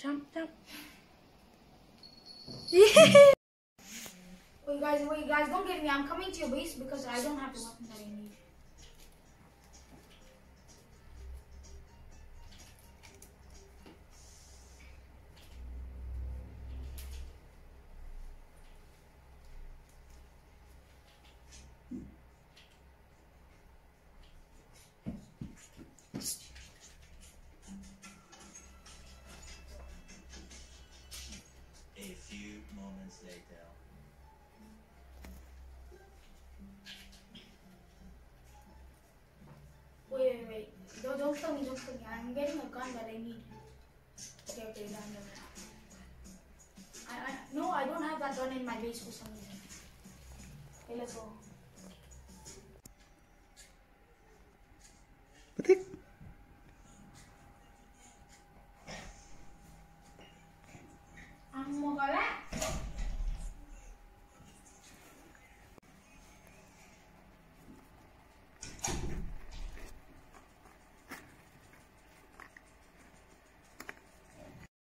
Jump, jump. Wait guys, don't get me. I'm coming to your base because I don't have the weapon that I need. A few moments later. Wait. Don't kill me. I'm getting a gun that I need. Okay, done. No, I don't have that gun in my base for some reason. Okay, let's go. Batik.